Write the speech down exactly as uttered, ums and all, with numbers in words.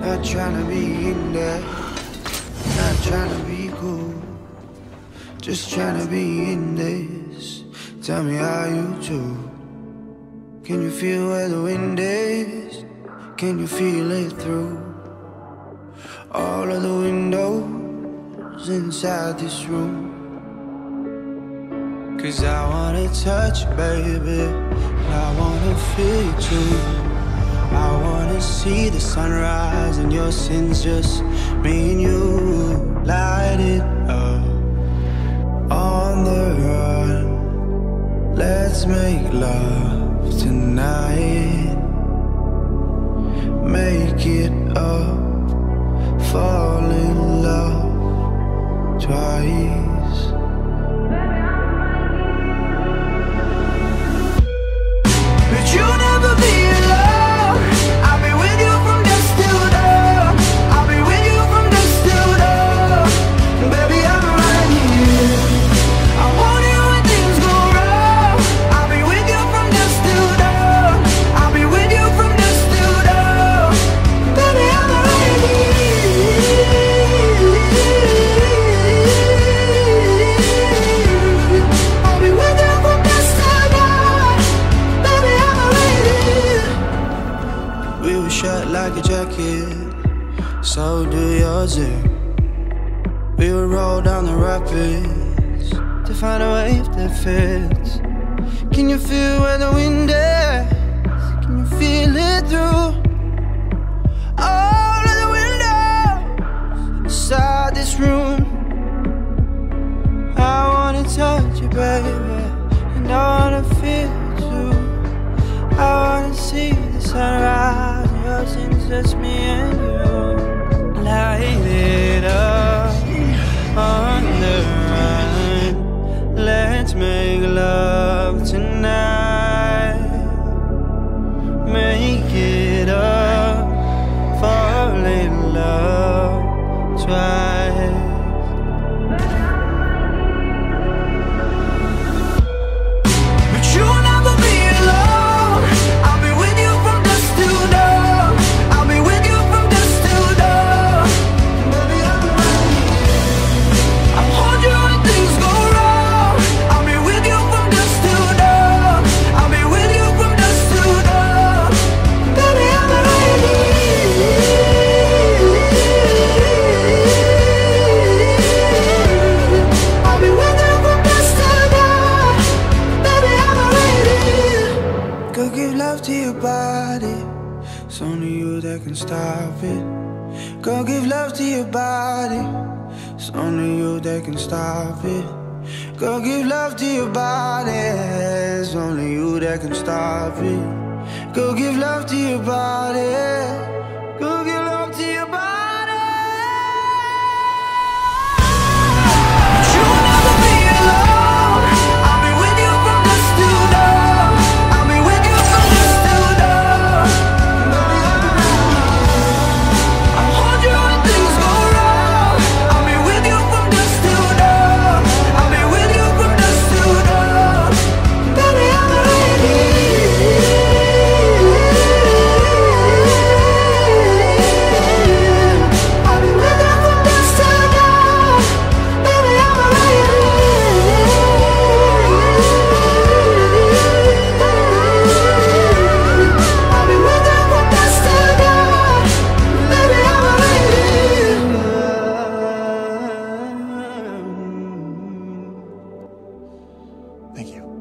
Not trying to be in there, not trying to be cool, just trying to be in this. Tell me how you do. Can you feel where the wind is? Can you feel it through all of the windows inside this room? Cause I wanna touch you, baby, I wanna feel you too. I wanna see the sunrise and your sins, just me and you. Light it up on the run. Let's make love tonight. Make it up, fall in love twice. But you'll never be alone. I'll be with you from dusk till dawn. I'll be with you from dusk till dawn. Baby, I'm right here. I want you when things go wrong. I'll be with you from dusk till dawn. I'll be with you from dusk till dawn. Baby, I'm right here. I'll be with you from dusk till dawn. Baby, I'm right here. We were shut like a jacket, so do yours. Yeah. We would roll down the rapids to find a wave that fits. Can you feel where the wind is? Can you feel it through all of the windows inside this room? I wanna touch you, baby, and I wanna feel you too. I wanna see the sunrise, your sins, just me and you. Light it up on the run. Let's make love tonight. Make it up, fall in love twice. But you'll never be alone. I'll be with you from dusk till dawn. I'll be with you from dusk till dawn. Baby, I'm right here. I'll hold you when things go wrong. I'll be with you from dusk till dawn. I'll be with you from dusk till dawn. Baby, I'm right here. I'll be with you from dusk till dawn. Baby, I'm right here. Go give love to your body. It's only you that can stop it. Go give love to your body. It's only you that can stop it. Go give love to your body. It's only you that can stop it. Go give love to your body. Go give love to your body. You'll never be alone. I'll be with you from dusk till dawn. I'll be with you from dusk till dawn. Baby, I'm right here. I'll hold you when things go wrong. I'll be with you from dusk till dawn. I'll be with you from dusk till dawn. Baby, I'm right here. I'll be with you from dusk till dawn. Baby, I'm right here. I'll be with you from dusk till dawn. Baby, I'm right here. Thank you.